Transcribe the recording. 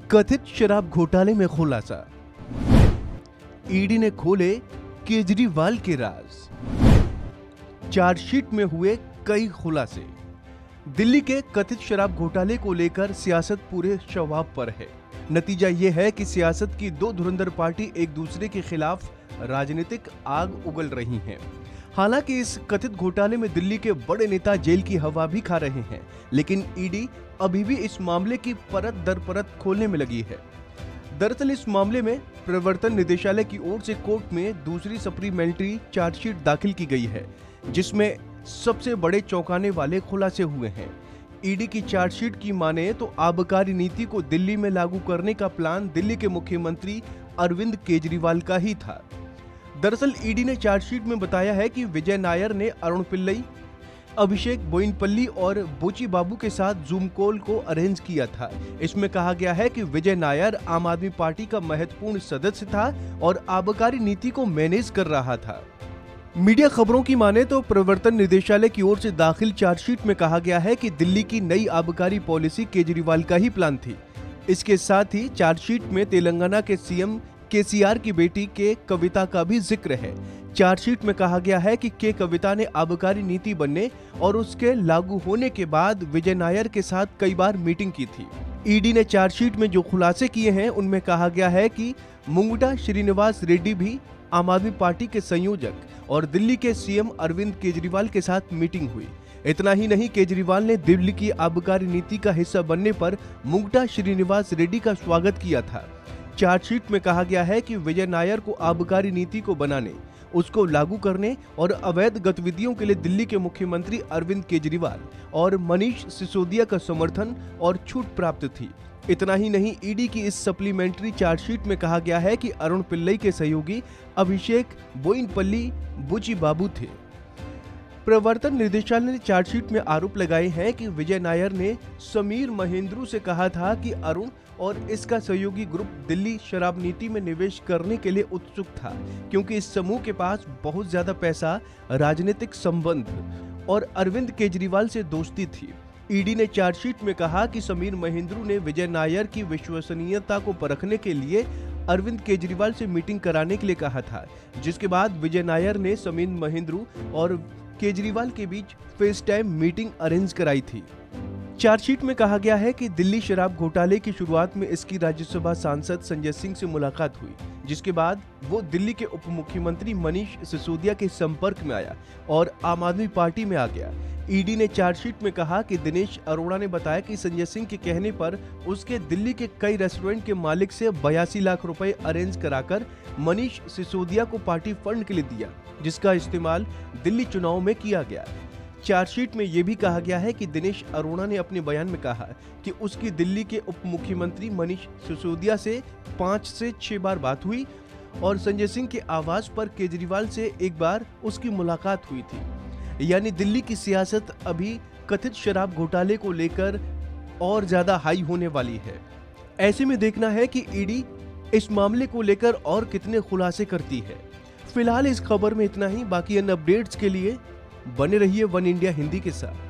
कथित शराब घोटाले में खुलासा, ईडी ने खोले केजरीवाल के राज। चार्जशीट में हुए कई खुलासे। दिल्ली के कथित शराब घोटाले को लेकर सियासत पूरे शवाब पर है। नतीजा ये है कि सियासत की दो धुरंधर पार्टी एक दूसरे के खिलाफ राजनीतिक आग उगल रही हैं। हालांकि इस कथित घोटाले में दिल्ली के बड़े नेता जेल की हवा भी खा रहे हैं, लेकिन ईडी अभी भी इस मामले की परत दर परत खोलने में लगी है। दरअसल इस मामले में प्रवर्तन निदेशालय की ओर से कोर्ट में दूसरी सप्लीमेंट्री चार्जशीट दाखिल की गई है, जिसमें सबसे बड़े चौंकाने वाले खुलासे हुए हैं। ईडी की चार्जशीट की माने तो आबकारी नीति को दिल्ली में लागू करने का प्लान दिल्ली के मुख्यमंत्री अरविंद केजरीवाल का ही था। दरअसल ईडी ने चार्जशीट में बताया है कि विजय नायर ने अरुण पिल्लई, अभिषेक बोयिनपल्ली और बुची बाबू के साथ जूम कॉल को अरेंज किया था। इसमें कहा गया है कि विजय नायर आम आदमी पार्टी का महत्वपूर्ण सदस्य था और आबकारी नीति को मैनेज कर रहा था। मीडिया खबरों की माने तो प्रवर्तन निदेशालय की ओर से दाखिल चार्जशीट में कहा गया है कि दिल्ली की नई आबकारी पॉलिसी केजरीवाल का ही प्लान थी। इसके साथ ही चार्जशीट में तेलंगाना के सीएम केसीआर की बेटी के कविता का भी जिक्र है। चार्जशीट में कहा गया है कि के कविता ने आबकारी नीति बनने और उसके लागू होने के बाद विजय नायर के साथ कई बार मीटिंग की थी। ईडी ने चार्जशीट में जो खुलासे किए हैं उनमें कहा गया है कि मुंगटा श्रीनिवास रेड्डी भी आम आदमी पार्टी के संयोजक और दिल्ली के सीएम अरविंद केजरीवाल के साथ मीटिंग हुई। इतना ही नहीं, केजरीवाल ने दिल्ली की आबकारी नीति का हिस्सा बनने पर मुंगटा श्रीनिवास रेड्डी का स्वागत किया था। चार्जशीट में कहा गया है कि विजय नायर को आबकारी नीति को बनाने, उसको लागू करने और अवैध गतिविधियों के लिए दिल्ली के मुख्यमंत्री अरविंद केजरीवाल और मनीष सिसोदिया का समर्थन और छूट प्राप्त थी। इतना ही नहीं, ईडी की इस सप्लीमेंट्री चार्जशीट में कहा गया है कि अरुण पिल्लई के सहयोगी अभिषेक बोयिनपल्ली बुची बाबू थे। प्रवर्तन निदेशालय ने चार्जशीट में आरोप लगाए हैं कि विजय नायर ने समीर महेंद्रू से कहा था कि अरुण और इसका सहयोगी ग्रुप दिल्ली शराब नीति में निवेश करने के लिए उत्सुक था, क्योंकि इस समूह के पास बहुत ज्यादा पैसा, राजनीतिक संबंध और अरविंद केजरीवाल से दोस्ती थी। ईडी ने चार्जशीट में कहा कि समीर महेंद्रू ने विजय नायर की विश्वसनीयता को परखने के लिए अरविंद केजरीवाल से मीटिंग कराने के लिए कहा था, जिसके बाद विजय नायर ने समीर महेंद्रू और केजरीवाल के बीच फेस टाइम मीटिंग अरेंज कराई थी। चार्जशीट में कहा गया है कि दिल्ली शराब घोटाले की शुरुआत में इसकी राज्यसभा सांसद संजय सिंह से मुलाकात हुई, जिसके बाद वो दिल्ली के उप मुख्यमंत्री मनीष सिसोदिया के संपर्क में आया और आम आदमी पार्टी में आ गया। ईडी ने चार्जशीट में कहा कि दिनेश अरोड़ा ने बताया कि संजय सिंह के कहने पर उसके दिल्ली के कई रेस्टोरेंट के मालिक से 82 लाख रुपए अरेंज कराकर मनीष सिसोदिया को पार्टी फंड के लिए दिया, जिसका इस्तेमाल दिल्ली चुनाव में किया गया। चार्जशीट में यह भी कहा गया है कि दिनेश अरोड़ा ने अपने बयान में कहा कि उसकी दिल्ली के उप मुख्यमंत्री मनीष सिसोदिया से 5 से 6 बार बात हुई और संजय सिंह के आवास पर केजरीवाल से एक बार उसकी मुलाकात हुई थी। यानी दिल्ली की सियासत अभी कथित शराब घोटाले को लेकर और ज्यादा हाई होने वाली है। ऐसे में देखना है कि ईडी इस मामले को लेकर और कितने खुलासे करती है। फिलहाल इस खबर में इतना ही। बाकी अन्य अपडेट्स के लिए बने रहिए वन इंडिया हिंदी के साथ।